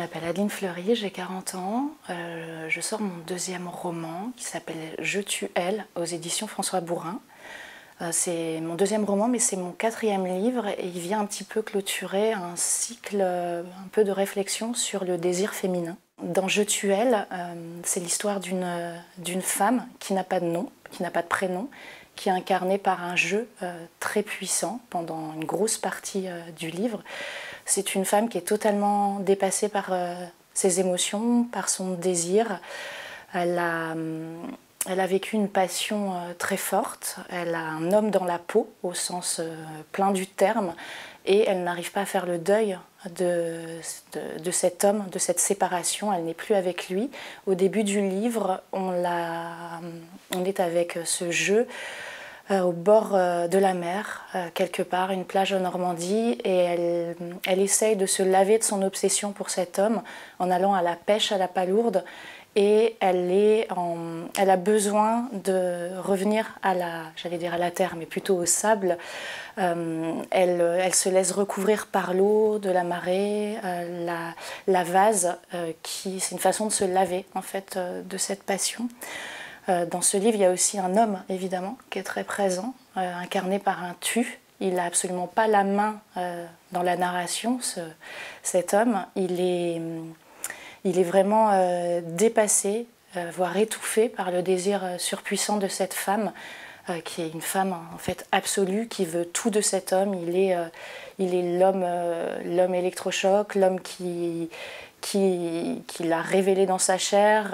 m'appelle Adeline Fleury, j'ai 40 ans. Je sors mon deuxième roman qui s'appelle Je tue elle aux éditions François Bourin. C'est mon deuxième roman, mais c'est mon quatrième livre et il vient un petit peu clôturer un cycle un peu de réflexion sur le désir féminin. Dans Je tue elle, c'est l'histoire d'une femme qui n'a pas de nom, qui n'a pas de prénom, qui est incarnée par un jeu très puissant pendant une grosse partie du livre. C'est une femme qui est totalement dépassée par ses émotions, par son désir. Elle a vécu une passion très forte, elle a un homme dans la peau au sens plein du terme et elle n'arrive pas à faire le deuil de cet homme, de cette séparation, elle n'est plus avec lui. Au début du livre, on est avec ce jeu au bord de la mer, quelque part, une plage en Normandie, et elle essaye de se laver de son obsession pour cet homme en allant à la pêche à la palourde. Et elle a besoin de revenir à la terre, mais plutôt au sable. Elle se laisse recouvrir par l'eau de la marée, la vase, c'est une façon de se laver en fait de cette passion. Dans ce livre, il y a aussi un homme, évidemment, qui est très présent, incarné par un tu. Il n'a absolument pas la main dans la narration, cet homme. Il est vraiment dépassé, voire étouffé par le désir surpuissant de cette femme, qui est une femme en fait absolue, qui veut tout de cet homme. Il est l'homme électrochoc, l'homme qui l'a révélé dans sa chair.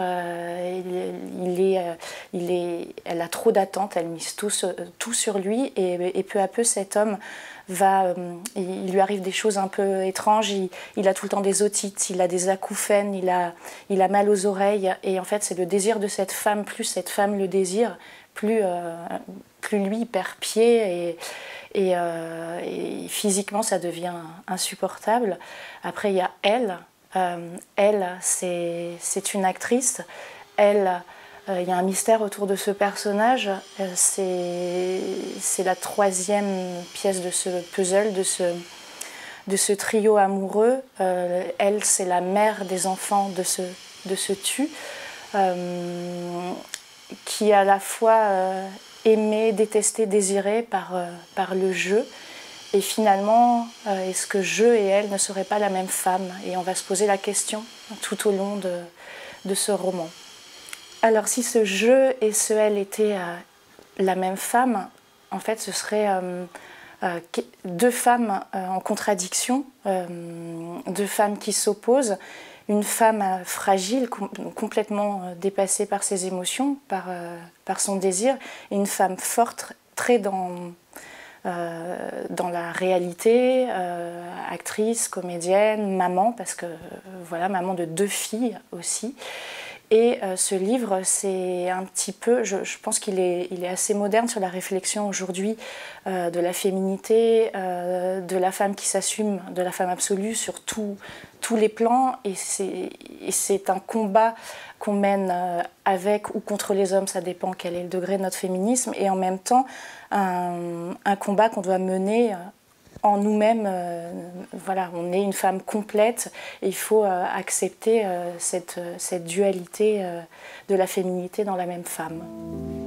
Elle a trop d'attentes, elle mise tout sur lui et peu à peu cet homme il lui arrive des choses un peu étranges, il a tout le temps des otites, il a des acouphènes, il a mal aux oreilles et en fait c'est le désir de cette femme, plus cette femme le désire, plus lui il perd pied et physiquement ça devient insupportable. Après il y a elle. Elle, c'est une actrice. Elle, il y a un mystère autour de ce personnage. C'est la troisième pièce de ce puzzle, de ce trio amoureux. Elle, c'est la mère des enfants de ce tu, qui est à la fois aimée, détestée, désirée par le jeu. Et finalement, est-ce que je et elle ne seraient pas la même femme? Et on va se poser la question tout au long de ce roman. Alors si ce je et ce elle étaient la même femme, en fait ce serait deux femmes en contradiction, deux femmes qui s'opposent. Une femme fragile, complètement dépassée par ses émotions, par son désir, et une femme forte, très dans la réalité, actrice, comédienne, maman, parce que voilà, maman de 2 filles aussi. Et ce livre, c'est un petit peu, je pense qu'il est assez moderne sur la réflexion aujourd'hui de la féminité, de la femme qui s'assume, de la femme absolue sur tous les plans. Et c'est un combat qu'on mène avec ou contre les hommes, ça dépend quel est le degré de notre féminisme, et en même temps un combat qu'on doit mener en nous-mêmes. Voilà, on est une femme complète et il faut accepter cette dualité de la féminité dans la même femme.